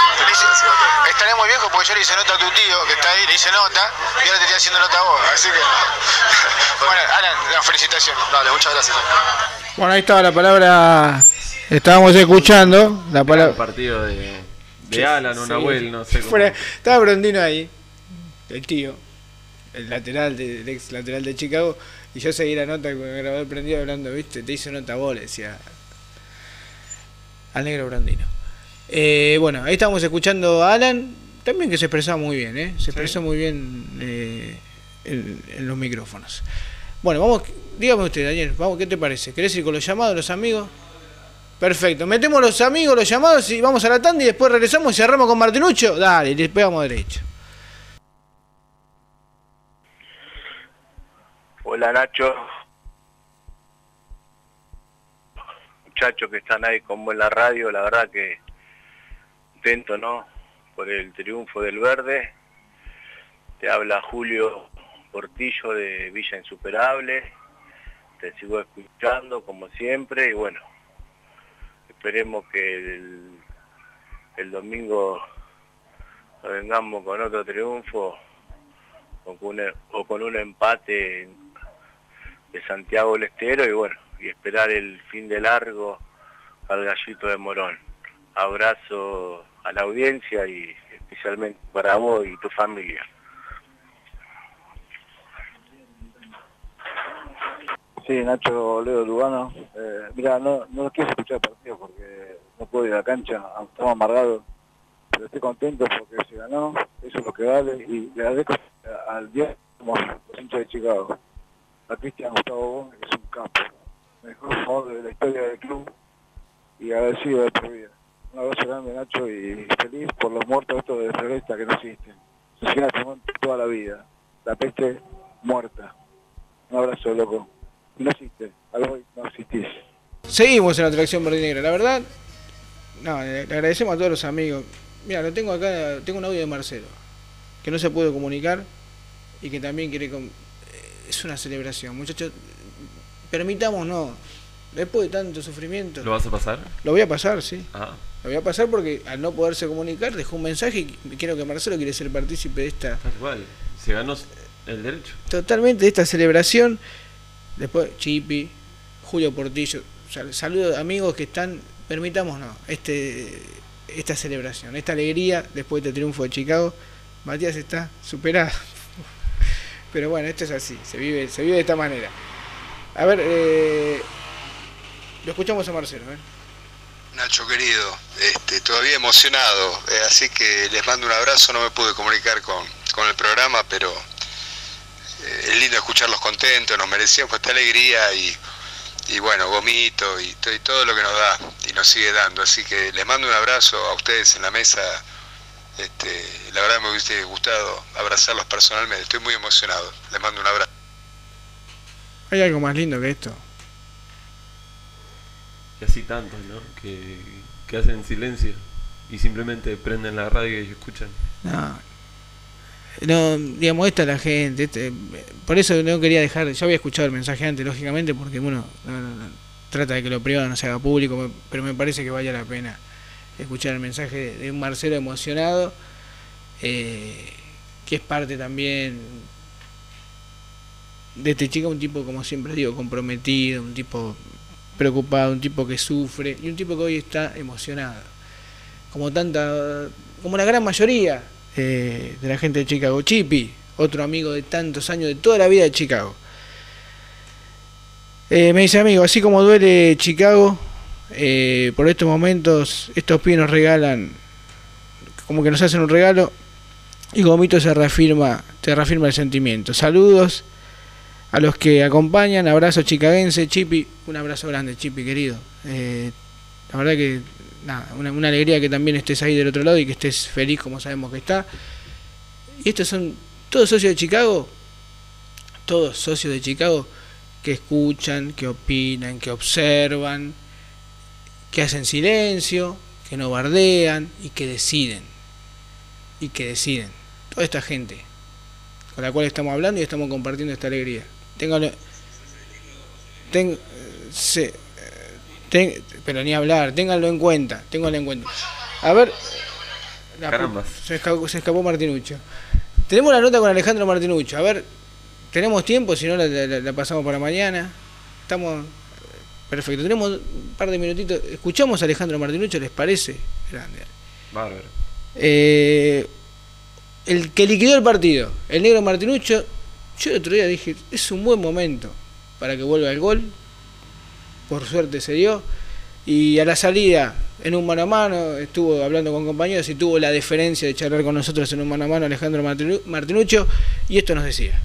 Estaré muy viejo porque yo le hice nota a tu tío que está ahí, le hice nota y ahora te estoy haciendo nota a vos, así que... Bueno, Alan, una felicitación. Dale, muchas gracias. Bueno, ahí estaba la palabra, estábamos escuchando la palabra... El partido de, de Alan, un sí. Abuel, no sé cómo. Fuera, estaba Brondino ahí, el tío, el lateral, de, el ex lateral de Chicago, y yo seguí la nota con el grabador prendido hablando, viste, te hice nota a vos, le decía al negro Brondino. Eh, bueno, ahí estábamos escuchando a Alan, también que se expresaba muy bien, ¿eh? se expresó sí. muy bien eh, en, en los micrófonos. Bueno, vamos, dígame usted, Daniel, vamos, ¿qué te parece? ¿Querés ir con los llamados, los amigos? Perfecto, metemos los amigos, los llamados y vamos a la tanda y después regresamos y cerramos con Martinucho. Dale, les pegamos derecho. Hola Nacho, muchachos que están ahí como en la radio, la verdad que contento, ¿no? Por el triunfo del Verde. Te habla Julio Portillo de Villa Insuperable, te sigo escuchando como siempre y bueno, esperemos que el, el domingo vengamos con otro triunfo o con, un, o con un empate de Santiago del Estero y bueno, y esperar el fin de largo al Gallito de Morón. Abrazo a la audiencia y especialmente para vos y tu familia. Sí, Nacho Leo Lugano. Eh, mira, no, no quiero escuchar el partido porque no puedo ir a la cancha, estamos amargados, pero estoy contento porque se ganó, eso es lo que vale, y le agradezco al día como los hinchas de Chicago, a Cristian Gustavo Gómez, que es un capo, el mejor jugador de la historia del club, y agradecido de por vida. Un abrazo grande, Nacho, y feliz por los muertos estos de Floresta que no existen. Se siguen toda la vida, la peste muerta. Un abrazo, loco. No existe, algo no existís. Seguimos en la atracción verde y negra, la verdad, no, le agradecemos a todos los amigos. Mira, lo tengo acá, tengo un audio de Marcelo, que no se pudo comunicar y que también quiere, com es una celebración, muchachos, permitámonos, después de tanto sufrimiento. ¿Lo vas a pasar? Lo voy a pasar, sí. Ah. Lo voy a pasar porque al no poderse comunicar dejó un mensaje y quiero que Marcelo quiere ser partícipe de esta... Tal cual, se ganó el derecho. Totalmente, de esta celebración. Después Chipi, Julio Portillo, saludos amigos que están, permitámonos este, esta celebración, esta alegría después de este triunfo de Chicago. Matías está superado, pero bueno, esto es así, se vive, se vive de esta manera. A ver, eh, lo escuchamos a Marcelo. ¿eh? Nacho querido, este, todavía emocionado, eh, así que les mando un abrazo, no me pude comunicar con, con el programa, pero... es lindo escucharlos contentos, nos merecíamos esta alegría y, y bueno, vomito y, to- y todo lo que nos da y nos sigue dando. Así que les mando un abrazo a ustedes en la mesa. Este, la verdad me hubiese gustado abrazarlos personalmente, estoy muy emocionado. Les mando un abrazo. Hay algo más lindo que esto. Y así tantos, ¿no? Que, que hacen silencio y simplemente prenden la radio y escuchan. No, no, digamos, esta es la gente. Este, por eso no quería dejar. Yo había escuchado el mensaje antes, lógicamente, porque uno no, no, no, trata de que lo privado no se haga público, pero me parece que vale la pena escuchar el mensaje de, de un Marcelo emocionado, eh, que es parte también de este chico, un tipo, como siempre digo, comprometido, un tipo preocupado, un tipo que sufre y un tipo que hoy está emocionado, como tanta, como la gran mayoría eh, de la gente de Chicago. Chipi, otro amigo de tantos años, de toda la vida de Chicago, eh, me dice: amigo, así como duele Chicago, eh, por estos momentos estos pibes nos regalan, como que nos hacen un regalo, y Gomito se reafirma, te reafirma el sentimiento. Saludos a los que acompañan, abrazo chicagense. Chipi, un abrazo grande, Chipi querido. Eh, la verdad que nada, una, una alegría que también estés ahí del otro lado y que estés feliz como sabemos que está. Y estos son todos socios de Chicago, todos socios de Chicago que escuchan, que opinan, que observan, que hacen silencio, que no bardean y que deciden. Y que deciden. Toda esta gente con la cual estamos hablando y estamos compartiendo esta alegría. Téngalo, ten, se, ten, pero ni hablar, ténganlo en cuenta, ténganlo en cuenta. A ver, la Caramba. Se escapó, se escapó Martinuccio. Tenemos la nota con Alejandro Martinuccio. A ver, tenemos tiempo, si no la, la, la pasamos para mañana. Estamos perfecto, tenemos un par de minutitos. Escuchamos a Alejandro Martinuccio, ¿les parece? Grande. Bárbaro. Eh, el que liquidó el partido, el negro Martinuccio. Yo el otro día dije, es un buen momento para que vuelva el gol. Por suerte se dio. Y a la salida, en un mano a mano, estuvo hablando con compañeros y tuvo la deferencia de charlar con nosotros en un mano a mano Alejandro Martinuccio. Y esto nos decía.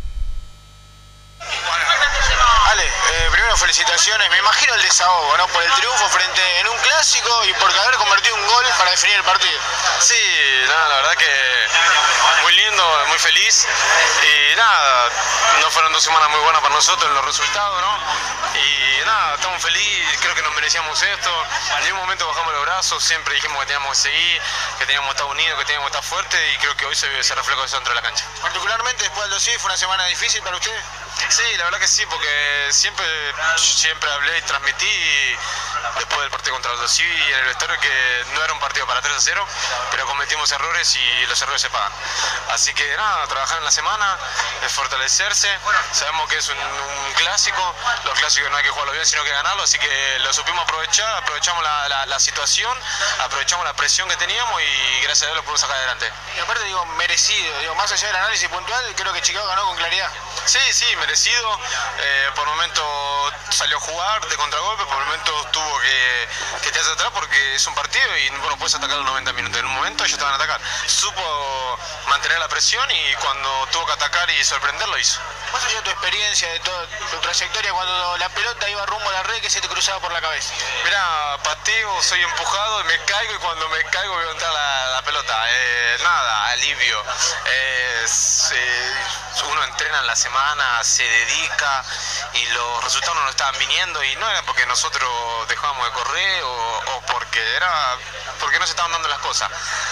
Ale, eh, primero felicitaciones, me imagino el desahogo, ¿no? Por el triunfo frente en un clásico y por haber convertido un gol para definir el partido. Sí, nada, la verdad que muy lindo, muy feliz y nada, no fueron dos semanas muy buenas para nosotros en los resultados, ¿no? Y nada, estamos felices, creo que nos merecíamos esto. En un momento bajamos los brazos, siempre dijimos que teníamos que seguir, que teníamos que estar unidos, que teníamos que estar fuertes y creo que hoy se, se reflejó eso dentro de la cancha. Particularmente después del dos fue una semana difícil para ustedes. Sí, la verdad que sí, porque siempre, siempre hablé y transmití después del partido contra los Dosí y en el vestuario que no era un partido para tres a cero, pero cometimos errores y los errores se pagan. Así que nada, trabajar en la semana, es fortalecerse, sabemos que es un, un clásico, los clásicos no hay que jugarlo bien sino que ganarlo, así que lo supimos aprovechar, aprovechamos la, la, la situación, aprovechamos la presión que teníamos y gracias a Dios lo pudimos sacar adelante. Y aparte digo, merecido, digo, más allá del análisis puntual, creo que Chicago ganó con claridad. Sí, sí, merecido, eh, por momentos salió a jugar de contragolpe, por momentos tuvo que, que tirarse atrás porque es un partido y no puedes atacar los noventa minutos, en un momento ellos te van a atacar, supo mantener la presión y cuando tuvo que atacar y sorprender lo hizo. Más allá de tu experiencia, de toda tu trayectoria, cuando la pelota iba rumbo a la red, ¿qué se te cruzaba por la cabeza? Mirá, pateo, soy empujado, me caigo y cuando me caigo veo entrar la, la pelota, eh, nada, alivio, eh, se, uno entrena en la semana, se dedica y los resultados no nos estaban viniendo y no era porque nosotros dejábamos de correr o, o porque era porque no se estaban dando las cosas.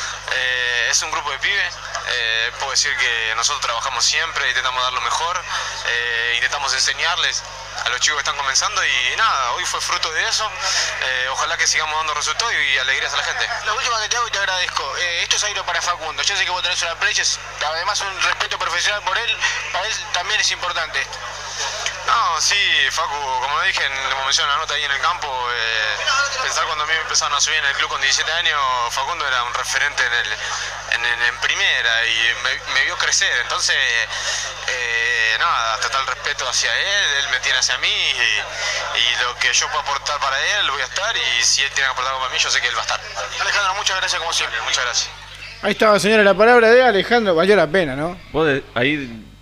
Eh, es un grupo de pibes, eh, puedo decir que nosotros trabajamos siempre, intentamos dar lo mejor, eh, intentamos enseñarles a los chicos que están comenzando y nada, hoy fue fruto de eso, eh, ojalá que sigamos dando resultados y alegrías a la gente. La última que te hago y te agradezco, eh, esto es aire para Facundo, yo sé que vos tenés una aprecio, además un respeto profesional por él, para él también es importante esto. No, sí, Facu, como dije, como mencioné la nota ahí en el campo, eh, pensar cuando a mí me empezaron a subir en el club con diecisiete años, Facundo era un referente en, el, en, en, en primera y me, me vio crecer, entonces, eh, nada, total respeto hacia él, él me tiene hacia mí y, y lo que yo puedo aportar para él voy a estar y si él tiene que aportar algo para mí, yo sé que él va a estar. Alejandro, muchas gracias como siempre. Muchas gracias. Ahí estaba, señora, la palabra de Alejandro, valió la pena, ¿no? Vos de- ahí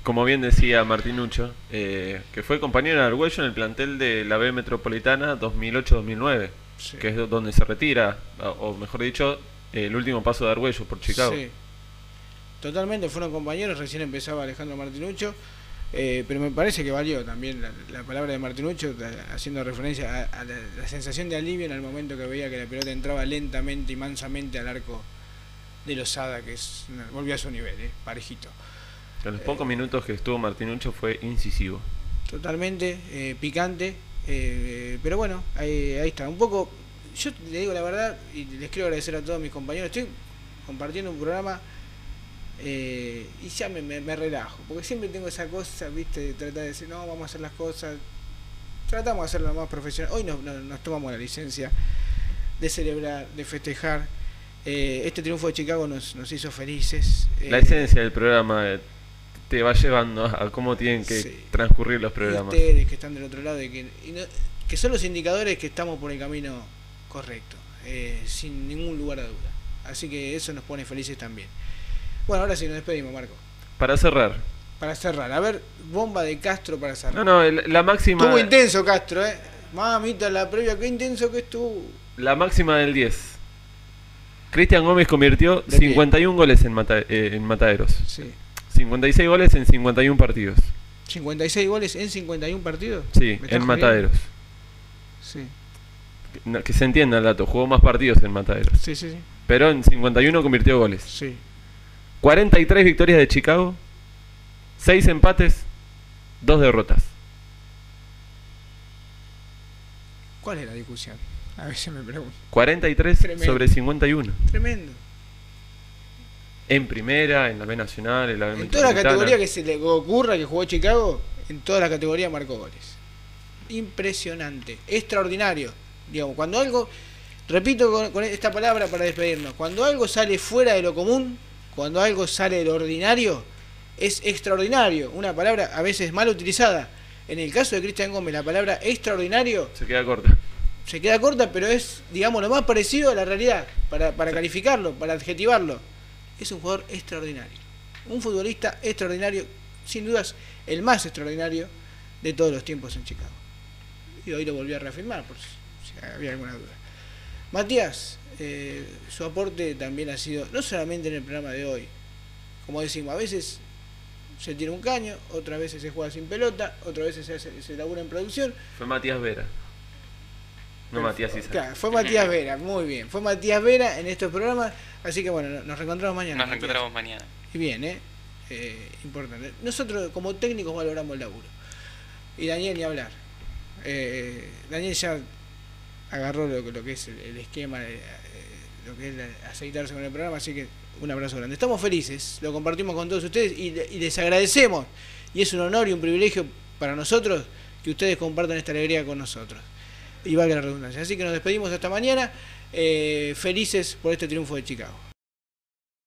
como bien decía Martinuccio, eh, que fue compañero de Argüello en el plantel de la B Metropolitana dos mil ocho dos mil nueve, sí. que es donde se retira, o mejor dicho, el último paso de Argüello por Chicago. Sí. Totalmente, fueron compañeros, recién empezaba Alejandro Martinuccio, eh, pero me parece que valió también la, la palabra de Martinuccio, haciendo referencia a, a la, la sensación de alivio en el momento que veía que la pelota entraba lentamente y mansamente al arco de Lozada, que es, volvió a su nivel, eh, parejito. En los pocos eh, minutos que estuvo Martinuccio fue incisivo. Totalmente, eh, picante, eh, pero bueno, ahí, ahí está. Un poco, yo le digo la verdad, y les quiero agradecer a todos mis compañeros, estoy compartiendo un programa eh, y ya me, me, me relajo, porque siempre tengo esa cosa, viste, de tratar de decir, no, vamos a hacer las cosas, tratamos de hacerlo más profesional. Hoy nos, nos, nos tomamos la licencia de celebrar, de festejar. Eh, este triunfo de Chicago nos, nos hizo felices. La eh, esencia del programa eh, te va llevando a cómo tienen que sí. transcurrir los programas. Y ustedes que están del otro lado, y que, y no, que son los indicadores que estamos por el camino correcto, eh, sin ningún lugar a duda. Así que eso nos pone felices también. Bueno, ahora sí nos despedimos, Marco. Para cerrar. Para cerrar. A ver, bomba de Castro para cerrar. No, no, el, la máxima... Estuvo intenso Castro, ¿eh? Mamita, la previa, qué intenso que estuvo. La máxima del diez. Cristian Gómez convirtió cincuenta y uno goles en, mata, eh, en Mataderos. Sí. cincuenta y seis goles en cincuenta y uno partidos. ¿cincuenta y seis goles en cincuenta y uno partidos? Sí, en Mataderos. Sí. Que, que se entienda el dato, jugó más partidos en Mataderos. Sí, sí, sí. Pero en cincuenta y uno convirtió goles. Sí. cuarenta y tres victorias de Chicago, seis empates, dos derrotas. ¿Cuál es la discusión? A veces me pregunto. cuarenta y tres Tremendo. Sobre cincuenta y uno. Tremendo. En primera, en la B Nacional, en la B En toda la categoría que se le ocurra que jugó Chicago, en toda la categoría marcó goles. Impresionante, extraordinario. Digamos, cuando algo, repito con, con esta palabra para despedirnos, cuando algo sale fuera de lo común, cuando algo sale de lo ordinario, es extraordinario. Una palabra a veces mal utilizada. En el caso de Cristian Gómez, la palabra extraordinario se queda corta. Se queda corta, pero es, digamos, lo más parecido a la realidad, para, para calificarlo, para adjetivarlo. Es un jugador extraordinario. Un futbolista extraordinario, sin dudas, el más extraordinario de todos los tiempos en Chicago. Y hoy lo volví a reafirmar, por si había alguna duda. Matías, eh, su aporte también ha sido, no solamente en el programa de hoy, como decimos, a veces se tira un caño, otras veces se juega sin pelota, otras veces se, hace, se labura en producción. Fue Matías Vera. No Matías Isa. Claro, fue Matías Vera, muy bien. Fue Matías Vera en estos programas, así que bueno, nos reencontramos mañana. Nos reencontramos mañana. Y bien, ¿eh? eh importante. Nosotros como técnicos valoramos el laburo. Y Daniel ni hablar. Eh, Daniel ya agarró lo, lo que es el, el esquema, de, eh, lo que es la, aceitarse con el programa, así que un abrazo grande. Estamos felices, lo compartimos con todos ustedes y, y les agradecemos. Y es un honor y un privilegio para nosotros que ustedes compartan esta alegría con nosotros. Y valga la redundancia. Así que nos despedimos hasta mañana, eh, felices por este triunfo de Chicago.